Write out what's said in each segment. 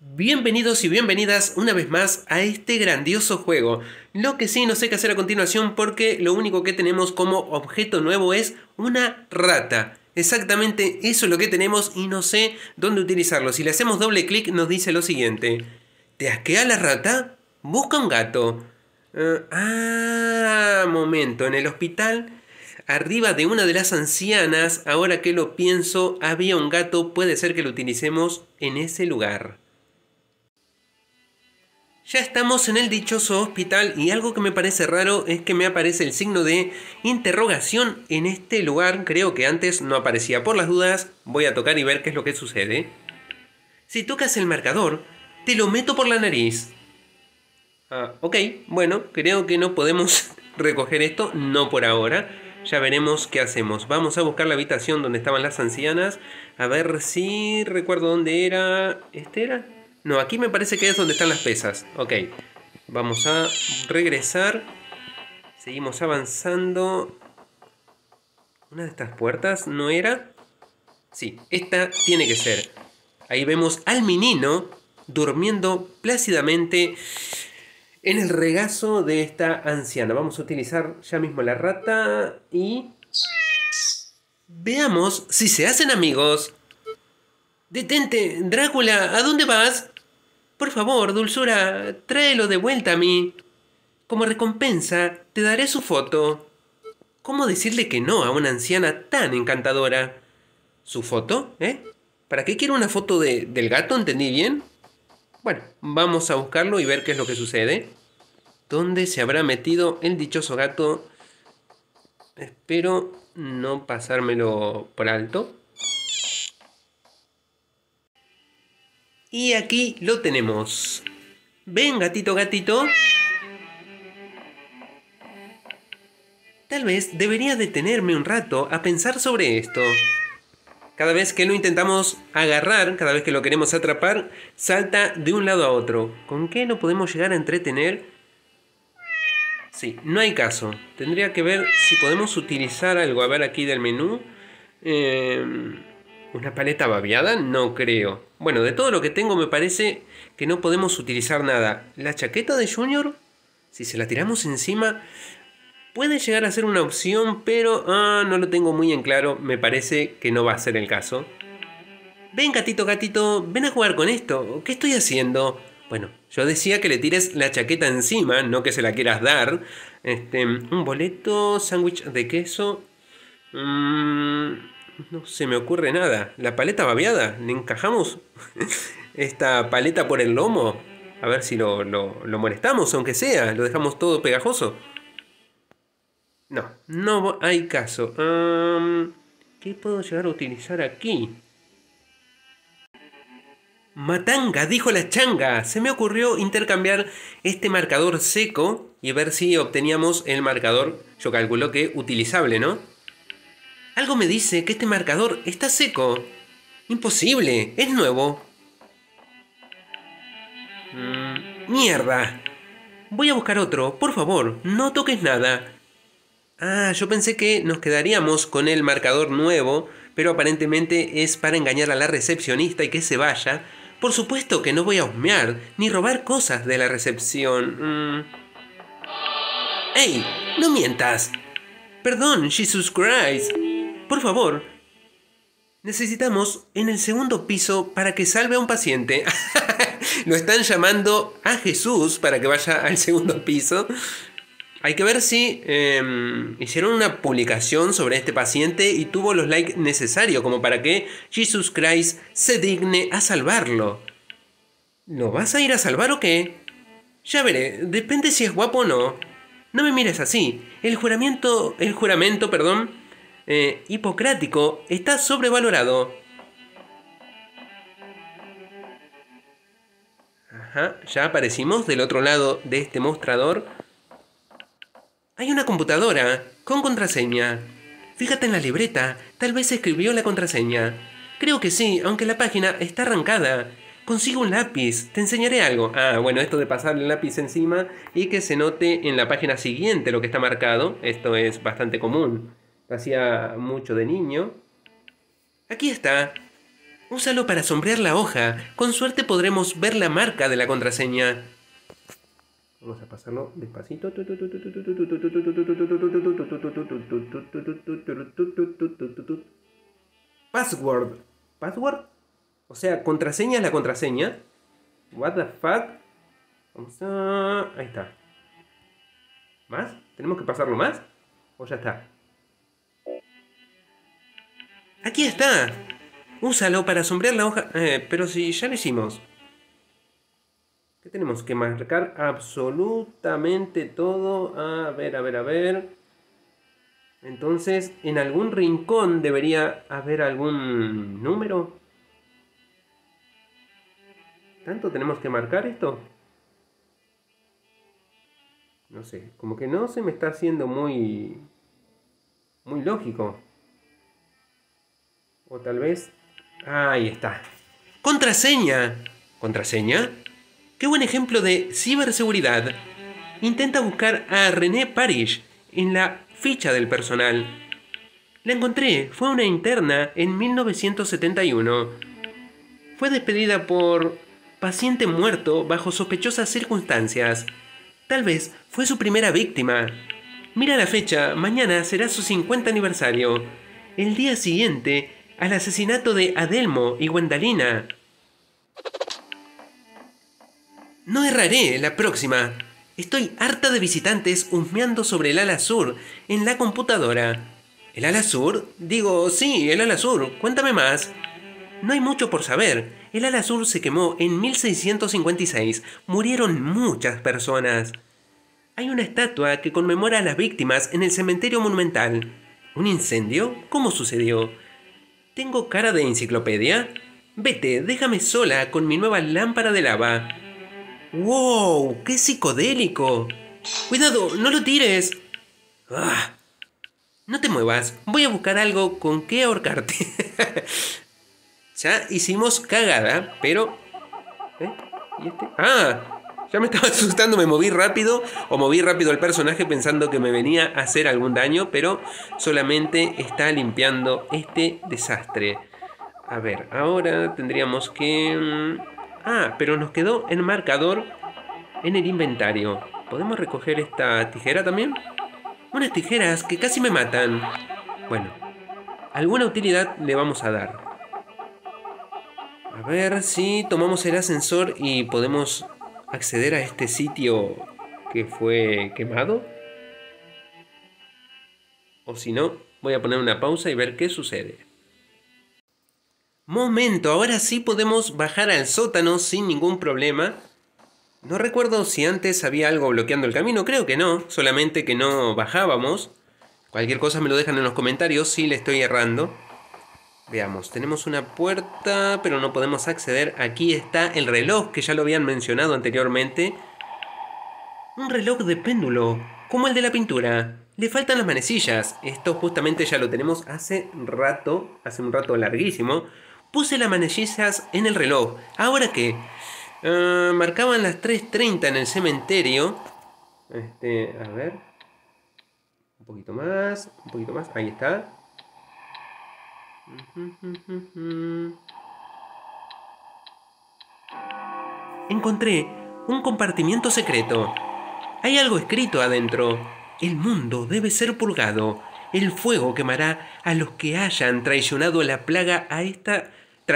Bienvenidos y bienvenidas una vez más a este grandioso juego. Lo que sí no sé qué hacer a continuación porque lo único que tenemos como objeto nuevo es una rata. Exactamente eso es lo que tenemos y no sé dónde utilizarlo. Si le hacemos doble clic nos dice lo siguiente. ¿Te asquea la rata? Busca un gato. Momento. En el hospital, arriba de una de las ancianas, ahora que lo pienso, había un gato. Puede ser que lo utilicemos en ese lugar. Ya estamos en el dichoso hospital y algo que me parece raro es que me aparece el signo de interrogación en este lugar. Creo que antes no aparecía. Por las dudas voy a tocar y ver qué es lo que sucede. Si tocas el marcador, te lo meto por la nariz. Ok, bueno, creo que no podemos recoger esto, no por ahora. Ya veremos qué hacemos. Vamos a buscar la habitación donde estaban las ancianas. A ver si recuerdo dónde era. ¿Este era? No, aquí me parece que es donde están las pesas. Ok, vamos a regresar. Seguimos avanzando. ¿Una de estas puertas no era? Sí, esta tiene que ser. Ahí vemos al menino durmiendo plácidamente en el regazo de esta anciana. Vamos a utilizar ya mismo la rata y veamos si se hacen amigos. Detente, Drácula, ¿a dónde vas? Por favor, dulzura, tráelo de vuelta a mí. Como recompensa, te daré su foto. ¿Cómo decirle que no a una anciana tan encantadora? ¿Su foto? ¿Para qué quiero una foto del gato? ¿Entendí bien? Bueno, vamos a buscarlo y ver qué es lo que sucede. ¿Dónde se habrá metido el dichoso gato? Espero no pasármelo por alto. Y aquí lo tenemos. Ven, gatito, gatito. Tal vez debería detenerme un rato a pensar sobre esto. Cada vez que lo intentamos agarrar, cada vez que lo queremos atrapar, salta de un lado a otro. ¿Con qué lo podemos llegar a entretener? Sí, no hay caso. Tendría que ver si podemos utilizar algo. A ver aquí del menú. ¿Una paleta babeada? No creo. Bueno, de todo lo que tengo me parece que no podemos utilizar nada. ¿La chaqueta de Junior? Si se la tiramos encima, puede llegar a ser una opción, pero no lo tengo muy en claro. Me parece que no va a ser el caso. Ven, gatito, gatito, ven a jugar con esto. ¿Qué estoy haciendo? Bueno, yo decía que le tires la chaqueta encima, no que se la quieras dar. Un boleto, sándwich de queso. No se me ocurre nada. ¿La paleta babeada? ¿Le encajamos esta paleta por el lomo? A ver si lo molestamos, aunque sea. Lo dejamos todo pegajoso. No, no hay caso. ¿Qué puedo llegar a utilizar aquí? Matanga, dijo la changa. Se me ocurrió intercambiar este marcador seco y ver si obteníamos el marcador, yo calculo que utilizable, ¿no? Algo me dice que este marcador está seco. Imposible, es nuevo. Mierda. Voy a buscar otro, por favor, no toques nada. Yo pensé que nos quedaríamos con el marcador nuevo, pero aparentemente es para engañar a la recepcionista y que se vaya. Por supuesto que no voy a husmear ni robar cosas de la recepción. ¡Ey! ¡No mientas! Perdón, Jesus Christ. Por favor. Necesitamos en el segundo piso para que salve a un paciente. Lo están llamando a Jesús para que vaya al segundo piso. Hay que ver si hicieron una publicación sobre este paciente y tuvo los likes necesarios como para que Jesus Christ se digne a salvarlo. ¿Lo vas a ir a salvar o qué? Ya veré, depende si es guapo o no. No me mires así. El juramento, perdón, hipocrático está sobrevalorado. Ajá, ya aparecimos del otro lado de este mostrador. Hay una computadora con contraseña. Fíjate en la libreta, tal vez escribió la contraseña. Creo que sí, aunque la página está arrancada. Consigo un lápiz, te enseñaré algo. Bueno, esto de pasar el lápiz encima y que se note en la página siguiente lo que está marcado. Esto es bastante común. Lo hacía mucho de niño. Aquí está. Úsalo para sombrear la hoja. Con suerte podremos ver la marca de la contraseña. Vamos a pasarlo despacito. Password. ¿Password? O sea, contraseña es la contraseña. What the fuck? Vamos a... Ahí está. ¿Más? ¿Tenemos que pasarlo más? ¿O ya está? ¡Aquí está! Úsalo para sombrear la hoja... pero si ya lo hicimos. ¿Qué tenemos que marcar? Absolutamente todo. A ver. Entonces, en algún rincón debería haber algún número. ¿Tanto tenemos que marcar esto? No sé, como que no se me está haciendo muy lógico. O tal vez... Ahí está. ¡Contraseña! ¿Contraseña? ¡Qué buen ejemplo de ciberseguridad! Intenta buscar a René Parish en la ficha del personal. La encontré, fue una interna en 1971. Fue despedida por paciente muerto bajo sospechosas circunstancias. Tal vez fue su primera víctima. Mira la fecha, mañana será su 50 aniversario. El día siguiente al asesinato de Adelmo y Gwendalina. No erraré la próxima. Estoy harta de visitantes husmeando sobre el ala sur en la computadora. ¿El ala sur? Digo, sí, el ala sur. Cuéntame más. No hay mucho por saber. El ala sur se quemó en 1656. Murieron muchas personas. Hay una estatua que conmemora a las víctimas en el cementerio monumental. ¿Un incendio? ¿Cómo sucedió? ¿Tengo cara de enciclopedia? Vete, déjame sola con mi nueva lámpara de lava. ¡Wow! ¡Qué psicodélico! ¡Cuidado! ¡No lo tires! ¡Ah! No te muevas. Voy a buscar algo con que ahorcarte. Ya hicimos cagada, pero... ¿Y este? ¡Ah! Ya me estaba asustando, me moví rápido. O moví rápido al personaje pensando que me venía a hacer algún daño. Pero solamente está limpiando este desastre. A ver, ahora tendríamos que... pero nos quedó el marcador en el inventario. ¿Podemos recoger esta tijera también? Unas tijeras que casi me matan. Bueno, alguna utilidad le vamos a dar. A ver si tomamos el ascensor y podemos acceder a este sitio que fue quemado. O si no, voy a poner una pausa y ver qué sucede. Momento, ahora sí podemos bajar al sótano sin ningún problema. No recuerdo si antes había algo bloqueando el camino, creo que no, solamente que no bajábamos. Cualquier cosa me lo dejan en los comentarios si le estoy errando. Veamos, tenemos una puerta, pero no podemos acceder. Aquí está el reloj, que ya lo habían mencionado anteriormente. Un reloj de péndulo, como el de la pintura. Le faltan las manecillas. Esto justamente ya lo tenemos hace un rato larguísimo. Puse las manecillas en el reloj. ¿Ahora qué? Marcaban las 3:30 en el cementerio. A ver. Un poquito más. Ahí está. Encontré un compartimiento secreto. Hay algo escrito adentro. El mundo debe ser purgado. El fuego quemará a los que hayan traicionado la plaga a esta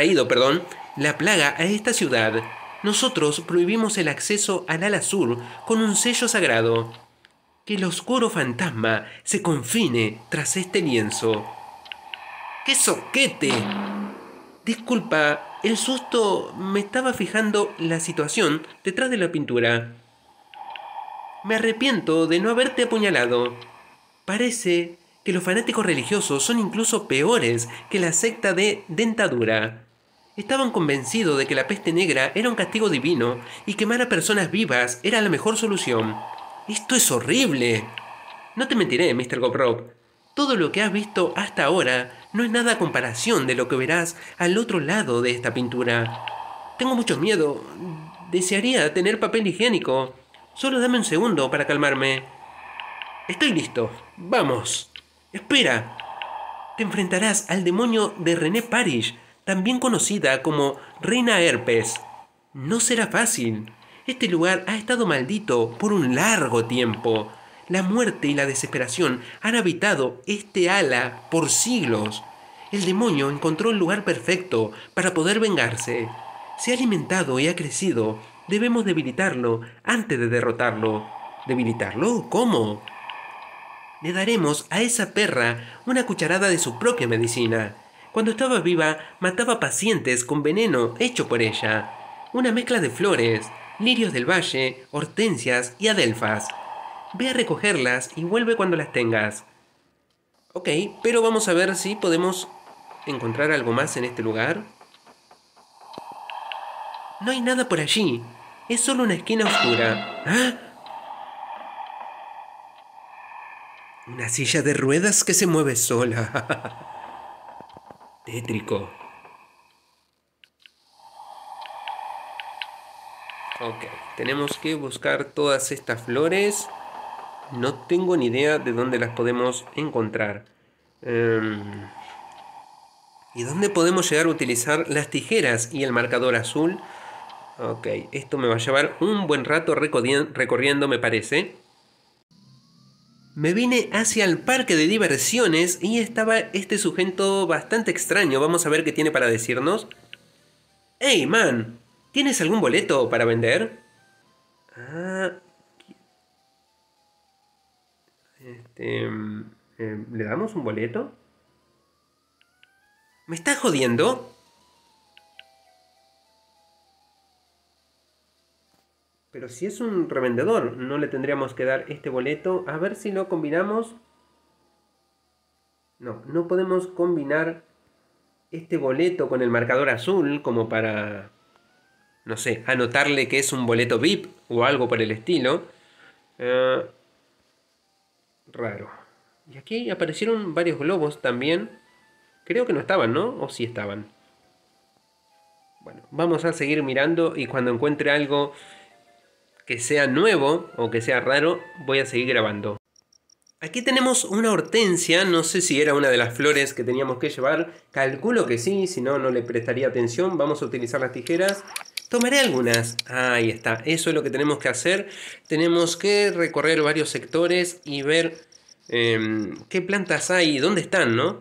ciudad. Nosotros prohibimos el acceso al ala sur con un sello sagrado. Que el oscuro fantasma se confine tras este lienzo. ¡Qué soquete! Disculpa, el susto, me estaba fijando la situación detrás de la pintura. Me arrepiento de no haberte apuñalado. Parece que los fanáticos religiosos son incluso peores que la secta de Dentadura. Estaban convencidos de que la peste negra era un castigo divino y quemar a personas vivas era la mejor solución. ¡Esto es horrible! No te mentiré, Mr. Goprop. Todo lo que has visto hasta ahora no es nada a comparación de lo que verás al otro lado de esta pintura. Tengo mucho miedo. Desearía tener papel higiénico. Solo dame un segundo para calmarme. Estoy listo. ¡Vamos! ¡Espera! Te enfrentarás al demonio de René Parish. también conocida como Reina Herpes. No será fácil. Este lugar ha estado maldito por un largo tiempo. La muerte y la desesperación han habitado este ala por siglos. El demonio encontró el lugar perfecto para poder vengarse. Se ha alimentado y ha crecido. Debemos debilitarlo antes de derrotarlo. ¿Debilitarlo? ¿Cómo? Le daremos a esa perra una cucharada de su propia medicina. Cuando estaba viva, mataba pacientes con veneno hecho por ella. Una mezcla de flores, lirios del valle, hortensias y adelfas. Ve a recogerlas y vuelve cuando las tengas. Ok, pero vamos a ver si podemos encontrar algo más en este lugar. No hay nada por allí. Es solo una esquina oscura. ¿Ah? Una silla de ruedas que se mueve sola. Tétrico. Ok, tenemos que buscar todas estas flores. No tengo ni idea de dónde las podemos encontrar. ¿Y dónde podemos llegar a utilizar las tijeras y el marcador azul? Ok, esto me va a llevar un buen rato recorriendo, me parece. Me vine hacia el parque de diversiones y estaba este sujeto bastante extraño. Vamos a ver qué tiene para decirnos. ¡Hey, man! ¿Tienes algún boleto para vender? Ah... ¿Le damos un boleto? ¿Me estás jodiendo? Pero si es un revendedor, no le tendríamos que dar este boleto. A ver si lo combinamos. No, no podemos combinar este boleto con el marcador azul como para, no sé, anotarle que es un boleto VIP o algo por el estilo. Raro. Y aquí aparecieron varios globos también. Creo que no estaban, ¿no? O sí estaban. Bueno, vamos a seguir mirando y cuando encuentre algo que sea nuevo o que sea raro, voy a seguir grabando. Aquí tenemos una hortensia, no sé si era una de las flores que teníamos que llevar. Calculo que sí, si no, no le prestaría atención. Vamos a utilizar las tijeras. Tomaré algunas. Ahí está, eso es lo que tenemos que hacer. Tenemos que recorrer varios sectores y ver qué plantas hay y dónde están, ¿no?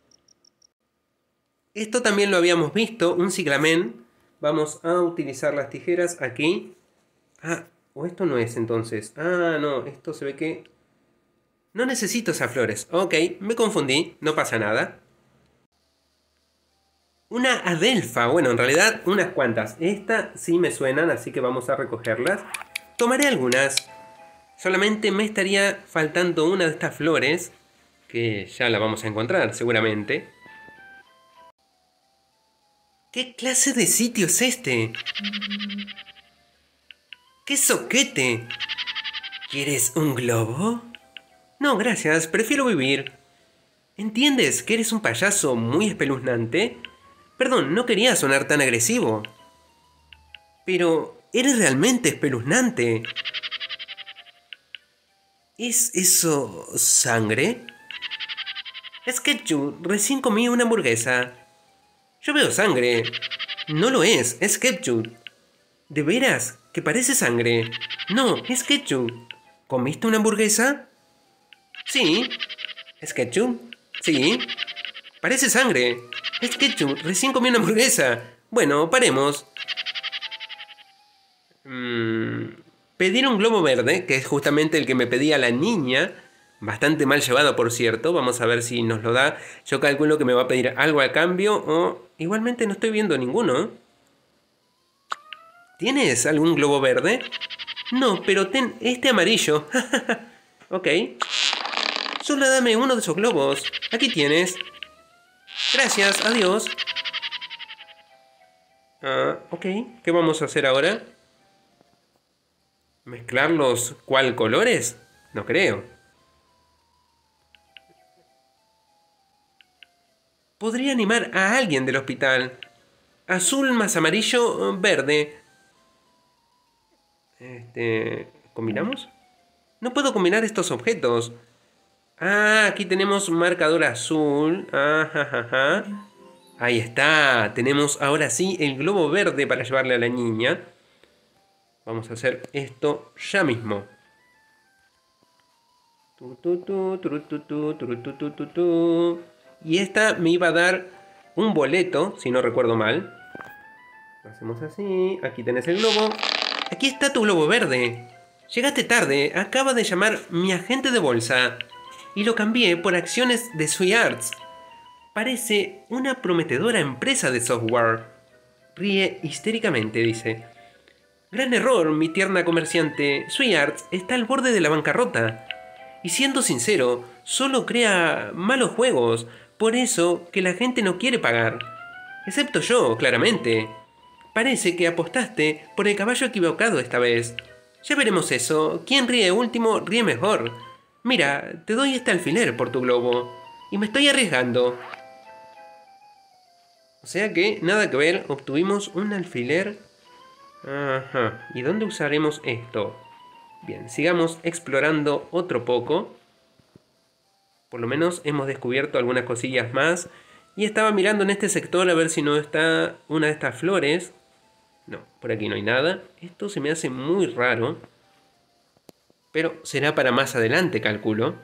Esto también lo habíamos visto, un ciclamen. Vamos a utilizar las tijeras aquí. Ah, o esto no es entonces. Ah, no, esto se ve que... No necesito esas flores. Ok, me confundí, no pasa nada. Una adelfa, bueno, en realidad unas cuantas. Estas sí me suenan, así que vamos a recogerlas. Tomaré algunas. Solamente me estaría faltando una de estas flores, que ya la vamos a encontrar seguramente. ¿Qué clase de sitio es este? ¡Qué soquete! ¿Quieres un globo? No, gracias, prefiero vivir. ¿Entiendes que eres un payaso muy espeluznante? Perdón, no quería sonar tan agresivo. Pero eres realmente espeluznante. ¿Es eso sangre? Sketchup, recién comí una hamburguesa. Yo veo sangre. No lo es ketchup. ¿De veras? ¿Que parece sangre? No, es ketchup. ¿Comiste una hamburguesa? Sí. ¿Es ketchup? Sí. Parece sangre. Es ketchup, recién comí una hamburguesa. Bueno, paremos. Pedir un globo verde, que es justamente el que me pedía la niña. Bastante mal llevado, por cierto. Vamos a ver si nos lo da. Yo calculo que me va a pedir algo a cambio o... Igualmente no estoy viendo ninguno. ¿Tienes algún globo verde? No, pero ten este amarillo. Ok. Solo dame uno de esos globos. Aquí tienes. Gracias, adiós. Ok. ¿Qué vamos a hacer ahora? ¿Mezclarlos cuál colores? No creo. Podría animar a alguien del hospital. Azul más amarillo, verde. ¿Combinamos? No puedo combinar estos objetos. Ah, aquí tenemos marcador azul. Ahí está. Tenemos ahora sí el globo verde para llevarle a la niña. Vamos a hacer esto ya mismo. Y esta me iba a dar un boleto, si no recuerdo mal. Lo hacemos así. Aquí tenés el globo. Aquí está tu globo verde. Llegaste tarde. Acaba de llamar mi agente de bolsa. Y lo cambié por acciones de SweetArts. Parece una prometedora empresa de software. Ríe histéricamente, dice. Gran error, mi tierna comerciante. SweetArts está al borde de la bancarrota. Y siendo sincero, solo crea malos juegos. Por eso que la gente no quiere pagar. Excepto yo, claramente. Parece que apostaste por el caballo equivocado esta vez. Ya veremos eso. Quien ríe último, ríe mejor. Mira, te doy este alfiler por tu globo. Y me estoy arriesgando. O sea que, nada que ver, obtuvimos un alfiler. Ajá. ¿Y dónde usaremos esto? Bien, sigamos explorando otro poco. Por lo menos hemos descubierto algunas cosillas más. Y estaba mirando en este sector a ver si no está una de estas flores. No, por aquí no hay nada. Esto se me hace muy raro. Pero será para más adelante, calculo.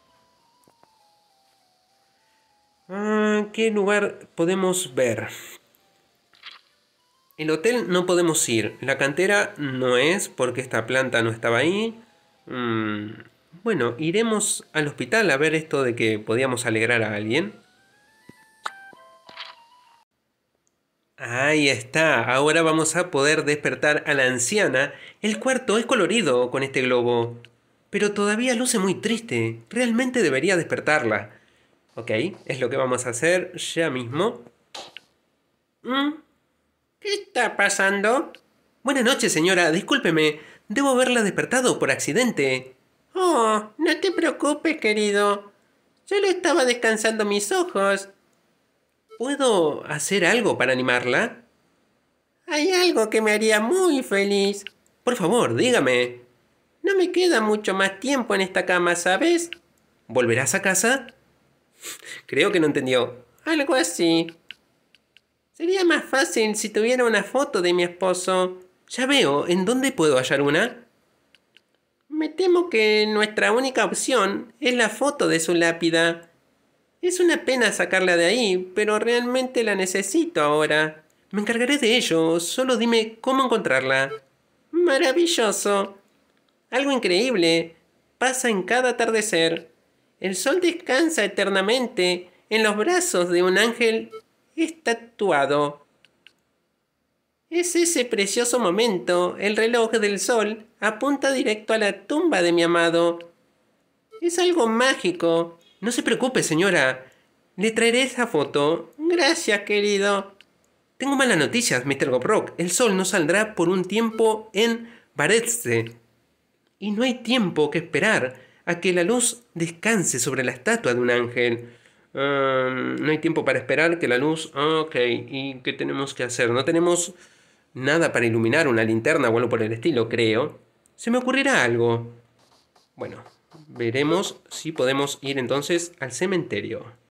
¿Qué lugar podemos ver? El hotel no podemos ir. La cantera no es porque esta planta no estaba ahí. Bueno, iremos al hospital a ver esto de que podíamos alegrar a alguien. Ahí está. Ahora vamos a poder despertar a la anciana. El cuarto es colorido con este globo. Pero todavía luce muy triste. Realmente debería despertarla. Ok, es lo que vamos a hacer ya mismo. ¿Qué está pasando? Buenas noches, señora. Discúlpeme. Debo haberla despertado por accidente. Oh, no te preocupes, querido. Solo estaba descansando mis ojos. ¿Puedo hacer algo para animarla? Hay algo que me haría muy feliz. Por favor, dígame. No me queda mucho más tiempo en esta cama, ¿sabes? ¿Volverás a casa? Creo que no entendió. Algo así. Sería más fácil si tuviera una foto de mi esposo. Ya veo, ¿en dónde puedo hallar una? Me temo que nuestra única opción es la foto de su lápida. Es una pena sacarla de ahí, pero realmente la necesito ahora. Me encargaré de ello, solo dime cómo encontrarla. Maravilloso. Algo increíble pasa en cada atardecer. El sol descansa eternamente en los brazos de un ángel estatuado. Es ese precioso momento, el reloj del sol apunta directo a la tumba de mi amado. Es algo mágico. No se preocupe, señora. Le traeré esa foto. Gracias, querido. Tengo malas noticias, Mr. Goprock. El sol no saldrá por un tiempo en Varese. Y no hay tiempo que esperar a que la luz descanse sobre la estatua de un ángel. No hay tiempo para esperar que la luz... Ok, ¿y qué tenemos que hacer? No tenemos nada para iluminar una linterna o algo por el estilo, creo. Se me ocurrirá algo. Bueno, veremos si podemos ir entonces al cementerio.